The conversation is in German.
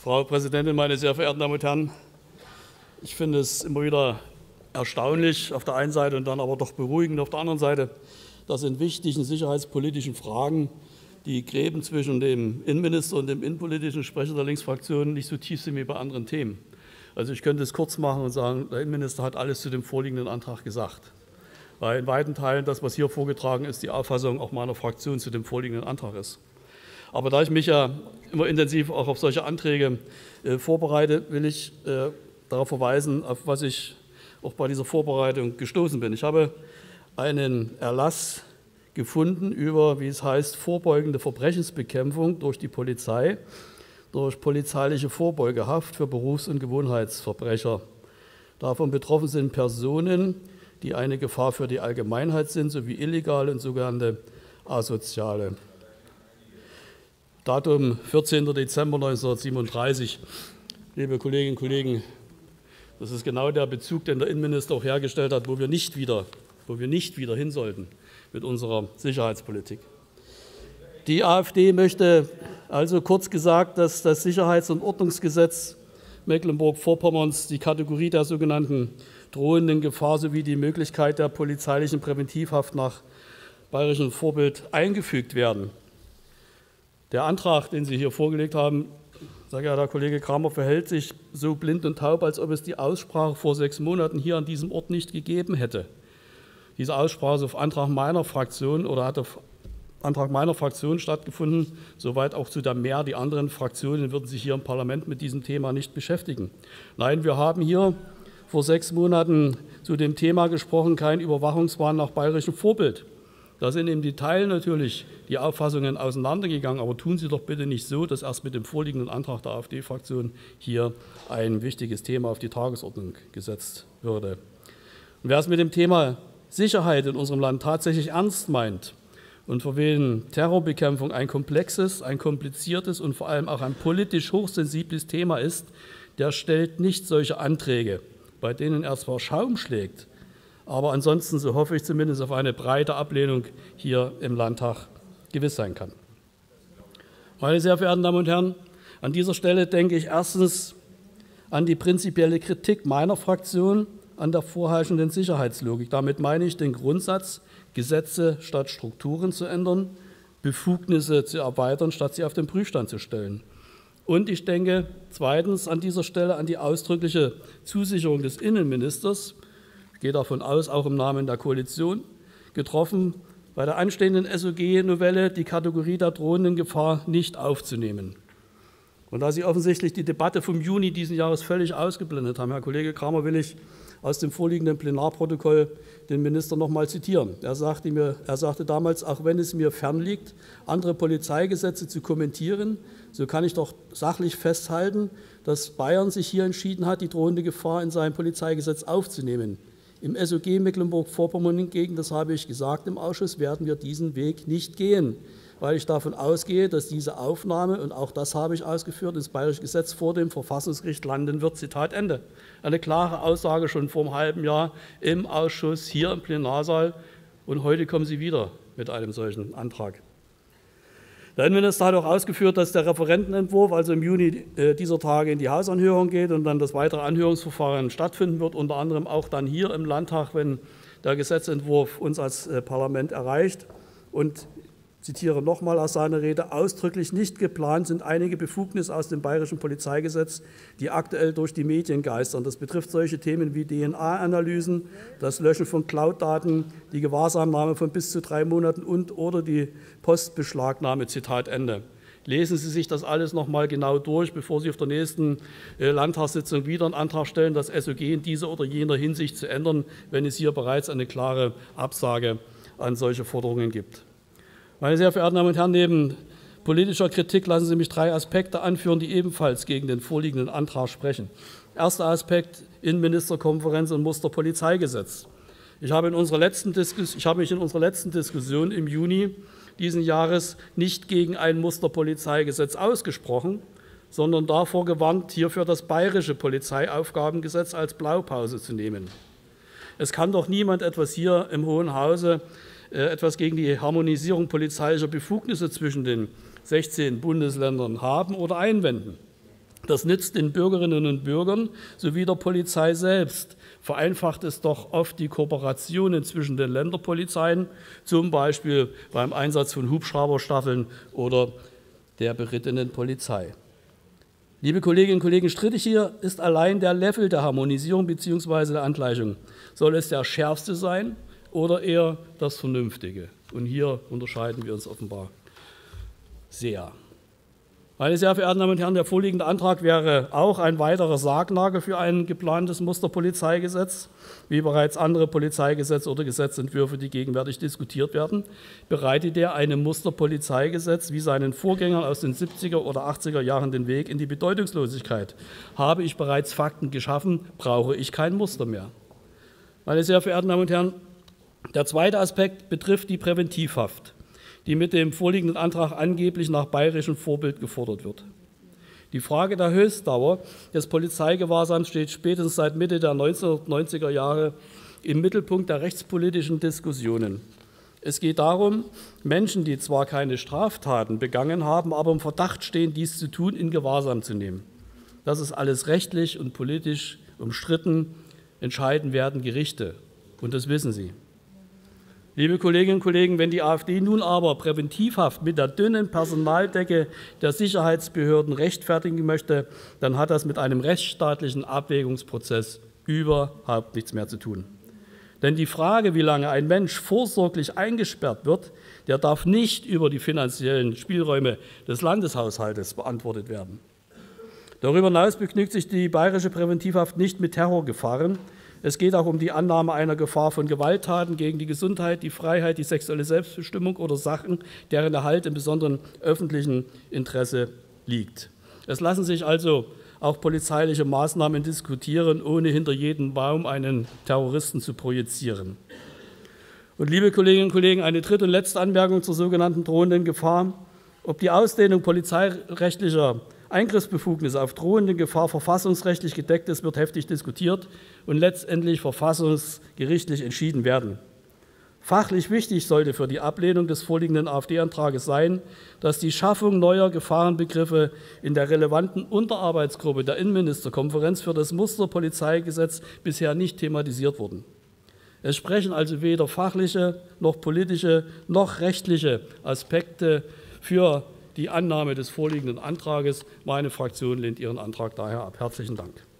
Frau Präsidentin, meine sehr verehrten Damen und Herren! Ich finde es immer wieder erstaunlich auf der einen Seite und dann aber doch beruhigend auf der anderen Seite, dass in wichtigen sicherheitspolitischen Fragen die Gräben zwischen dem Innenminister und dem innenpolitischen Sprecher der Linksfraktion nicht so tief sind wie bei anderen Themen. Also ich könnte es kurz machen und sagen, der Innenminister hat alles zu dem vorliegenden Antrag gesagt. Weil in weiten Teilen das, was hier vorgetragen ist, die Auffassung auch meiner Fraktion zu dem vorliegenden Antrag ist. Aber da ich mich ja immer intensiv auch auf solche Anträge vorbereite, will ich darauf verweisen, auf was ich auch bei dieser Vorbereitung gestoßen bin. Ich habe einen Erlass gefunden über, wie es heißt, vorbeugende Verbrechensbekämpfung durch die Polizei, durch polizeiliche Vorbeugehaft für Berufs- und Gewohnheitsverbrecher. Davon betroffen sind Personen, die eine Gefahr für die Allgemeinheit sind, sowie illegale und sogenannte Asoziale. Datum 14. Dezember 1937. Liebe Kolleginnen und Kollegen, das ist genau der Bezug, den der Innenminister auch hergestellt hat, wo wir nicht wieder hin sollten mit unserer Sicherheitspolitik. Die AfD möchte also kurz gesagt, dass das Sicherheits- und Ordnungsgesetz Mecklenburg-Vorpommerns die Kategorie der sogenannten drohenden Gefahr sowie die Möglichkeit der polizeilichen Präventivhaft nach bayerischem Vorbild eingefügt werden. Der Antrag, den Sie hier vorgelegt haben, sehr geehrter Herr Kollege Kramer, verhält sich so blind und taub, als ob es die Aussprache vor 6 Monaten hier an diesem Ort nicht gegeben hätte. Diese Aussprache ist auf Antrag meiner Fraktion oder hat auf Antrag meiner Fraktion stattgefunden, soweit auch zu der Mehr. Die anderen Fraktionen würden sich hier im Parlament mit diesem Thema nicht beschäftigen. Nein, wir haben hier vor 6 Monaten zu dem Thema gesprochen, kein Überwachungswahn nach bayerischem Vorbild. Da sind im Detail natürlich die Auffassungen auseinandergegangen, aber tun Sie doch bitte nicht so, dass erst mit dem vorliegenden Antrag der AfD-Fraktion hier ein wichtiges Thema auf die Tagesordnung gesetzt würde. Und wer es mit dem Thema Sicherheit in unserem Land tatsächlich ernst meint und für wen Terrorbekämpfung ein komplexes, ein kompliziertes und vor allem auch ein politisch hochsensibles Thema ist, der stellt nicht solche Anträge, bei denen er zwar Schaum schlägt, aber ansonsten, so hoffe ich zumindest, auf eine breite Ablehnung hier im Landtag gewiss sein kann. Meine sehr verehrten Damen und Herren, an dieser Stelle denke ich erstens an die prinzipielle Kritik meiner Fraktion an der vorherrschenden Sicherheitslogik. Damit meine ich den Grundsatz, Gesetze statt Strukturen zu ändern, Befugnisse zu erweitern, statt sie auf den Prüfstand zu stellen. Und ich denke zweitens an dieser Stelle an die ausdrückliche Zusicherung des Innenministers, ich gehe davon aus, auch im Namen der Koalition, getroffen, bei der anstehenden SOG-Novelle die Kategorie der drohenden Gefahr nicht aufzunehmen. Und da Sie offensichtlich die Debatte vom Juni diesen Jahres völlig ausgeblendet haben, Herr Kollege Kramer, will ich aus dem vorliegenden Plenarprotokoll den Minister noch mal zitieren. Er sagte damals, auch wenn es mir fernliegt, andere Polizeigesetze zu kommentieren, so kann ich doch sachlich festhalten, dass Bayern sich hier entschieden hat, die drohende Gefahr in sein Polizeigesetz aufzunehmen. Im SOG Mecklenburg-Vorpommern hingegen, das habe ich gesagt im Ausschuss, werden wir diesen Weg nicht gehen, weil ich davon ausgehe, dass diese Aufnahme, und auch das habe ich ausgeführt, ins Bayerische Gesetz vor dem Verfassungsgericht landen wird. Zitat Ende. Eine klare Aussage schon vor einem halben Jahr im Ausschuss, hier im Plenarsaal. Und heute kommen Sie wieder mit einem solchen Antrag. Der Innenminister hat auch ausgeführt, dass der Referentenentwurf also im Juni dieser Tage in die Hausanhörung geht und dann das weitere Anhörungsverfahren stattfinden wird, unter anderem auch dann hier im Landtag, wenn der Gesetzentwurf uns als Parlament erreicht. Und ich zitiere nochmal aus seiner Rede, ausdrücklich nicht geplant sind einige Befugnisse aus dem Bayerischen Polizeigesetz, die aktuell durch die Medien geistern. Das betrifft solche Themen wie DNA-Analysen, das Löschen von Cloud-Daten, die Gewahrsamnahme von bis zu 3 Monaten oder die Postbeschlagnahme. Zitat Ende. Lesen Sie sich das alles noch mal genau durch, bevor Sie auf der nächsten Landtagssitzung wieder einen Antrag stellen, das SOG in dieser oder jener Hinsicht zu ändern, wenn es hier bereits eine klare Absage an solche Forderungen gibt. Meine sehr verehrten Damen und Herren, neben politischer Kritik lassen Sie mich 3 Aspekte anführen, die ebenfalls gegen den vorliegenden Antrag sprechen. Erster Aspekt, Innenministerkonferenz und Musterpolizeigesetz. Ich habe mich in unserer letzten Diskussion im Juni diesen Jahres nicht gegen ein Musterpolizeigesetz ausgesprochen, sondern davor gewarnt, hierfür das bayerische Polizeiaufgabengesetz als Blaupause zu nehmen. Es kann doch niemand etwas hier im Hohen Hause etwas gegen die Harmonisierung polizeilicher Befugnisse zwischen den 16 Bundesländern haben oder einwenden. Das nützt den Bürgerinnen und Bürgern sowie der Polizei selbst. Vereinfacht es doch oft die Kooperationen zwischen den Länderpolizeien, zum Beispiel beim Einsatz von Hubschrauberstaffeln oder der berittenen Polizei. Liebe Kolleginnen und Kollegen, strittig hier ist allein der Level der Harmonisierung bzw. der Angleichung. Soll es der schärfste sein oder eher das Vernünftige? Und hier unterscheiden wir uns offenbar sehr. Meine sehr verehrten Damen und Herren, der vorliegende Antrag wäre auch ein weiterer Sargnagel für ein geplantes Musterpolizeigesetz, wie bereits andere Polizeigesetze oder Gesetzentwürfe, die gegenwärtig diskutiert werden. Bereitet er einem Musterpolizeigesetz wie seinen Vorgängern aus den 70er oder 80er Jahren den Weg in die Bedeutungslosigkeit? Habe ich bereits Fakten geschaffen, brauche ich kein Muster mehr. Meine sehr verehrten Damen und Herren, der zweite Aspekt betrifft die Präventivhaft, die mit dem vorliegenden Antrag angeblich nach bayerischem Vorbild gefordert wird. Die Frage der Höchstdauer des Polizeigewahrsams steht spätestens seit Mitte der 1990er Jahre im Mittelpunkt der rechtspolitischen Diskussionen. Es geht darum, Menschen, die zwar keine Straftaten begangen haben, aber im Verdacht stehen, dies zu tun, in Gewahrsam zu nehmen. Das ist alles rechtlich und politisch umstritten. Entscheiden werden Gerichte, und das wissen Sie. Liebe Kolleginnen und Kollegen, wenn die AfD nun aber Präventivhaft mit der dünnen Personaldecke der Sicherheitsbehörden rechtfertigen möchte, dann hat das mit einem rechtsstaatlichen Abwägungsprozess überhaupt nichts mehr zu tun. Denn die Frage, wie lange ein Mensch vorsorglich eingesperrt wird, der darf nicht über die finanziellen Spielräume des Landeshaushaltes beantwortet werden. Darüber hinaus begnügt sich die bayerische Präventivhaft nicht mit Terrorgefahren. Es geht auch um die Annahme einer Gefahr von Gewalttaten gegen die Gesundheit, die Freiheit, die sexuelle Selbstbestimmung oder Sachen, deren Erhalt im besonderen öffentlichen Interesse liegt. Es lassen sich also auch polizeiliche Maßnahmen diskutieren, ohne hinter jeden Baum einen Terroristen zu projizieren. Und liebe Kolleginnen und Kollegen, eine dritte und letzte Anmerkung zur sogenannten drohenden Gefahr. Ob die Ausdehnung polizeirechtlicher Eingriffsbefugnis auf drohende Gefahr verfassungsrechtlich gedeckt ist, wird heftig diskutiert und letztendlich verfassungsgerichtlich entschieden werden. Fachlich wichtig sollte für die Ablehnung des vorliegenden AfD-Antrages sein, dass die Schaffung neuer Gefahrenbegriffe in der relevanten Unterarbeitsgruppe der Innenministerkonferenz für das Musterpolizeigesetz bisher nicht thematisiert wurden. Es sprechen also weder fachliche noch politische noch rechtliche Aspekte für die Annahme des vorliegenden Antrages. Meine Fraktion lehnt Ihren Antrag daher ab. Herzlichen Dank.